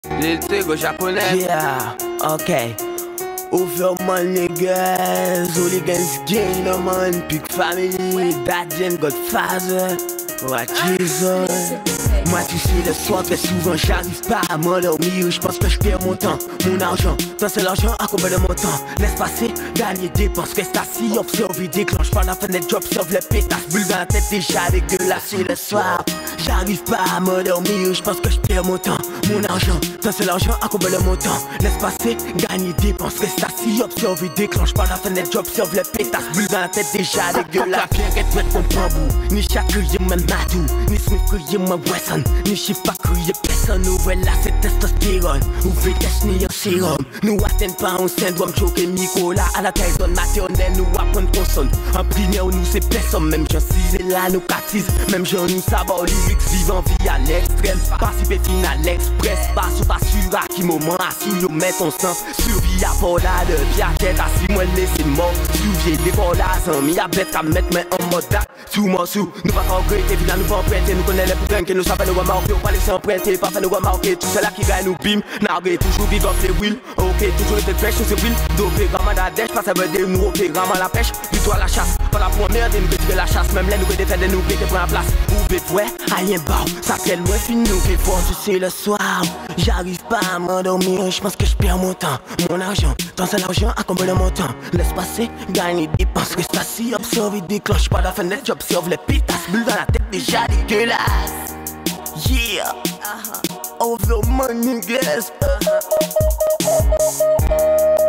L'Eltego japonais. Yeah, okay. Over my niggas, hooligans gang no man, big family, bad gen Godfather, what Jesus. Moi tu sais le soir très souvent j'arrive pas à m'endormir. Je pense que je perds mon temps, mon argent. Toi c'est l'argent à combien de mon temps. Laisse passer, gagner dépense, reste assis, observe, déclenche par la fenêtre, j'observe les pétasses. Bulle dans la tête déjà dégueulasse. C'est le soir, j'arrive pas à m'endormir. Je pense que je perds mon temps, mon argent. Toi c'est l'argent à combien de mon temps. Laisse passer, gagner dépense, reste assis, observe, déclenche par la fenêtre, j'observe les pétasses. Bulle dans la tête déjà dégueulasse. Bien qu'être mettre mon bambou, ni chatouiller ma matou, ni smith ma Wesson. Ni chiffre pas crier personne, nous voilà c'est testostérone. Ou vitesse ni un sérum. Nous atteignons pas un syndrome choqué Nicolas. À la taille zone maternelle, nous apprenons consonne. En primaire, nous c'est personne. Même Jean 6 et là, nous catise. Même Jean nous savoir lyrics vivant vie à l'extrême. Participer final express. Pas sur à qui moment assis, yo met ton sang. Survie à Paula de piaquette. Assis, moi laissez mort. Souviez des Paula, mi à bête à mettre mais en mode date. Sous moi sous, nous pas regretter, puis là nous pas prêter. Nous connaissons les problèmes que nous savons nous remarquer. On va laisser emprunter, pas faire nous remarquer. Tout cela qui gagne nous bim, narguer, toujours vivre up les wheels. Ok, toujours les pêches sur ces wheels. Dopé, vraiment la dèche, pas ça veut dire nous ok, vraiment la pêche. Plutôt à la chasse, pas la première des nous que la chasse. Même les nous défaire des nous qui prennent la place. Ou bête, ouais, rien bas, ça fait loin, puis nous qui fort, c'est le soir. J'arrive pas à m'endormir, je pense que je perds mon temps. Mon argent, dans cet argent à combien de mon temps. Laisse passer, gagner dépense, reste assis, observe, déclenche pas la fenêtre, j'observe les pétasses. Bulles dans la tête déjà dégueulasse. Yeah, over my niggas.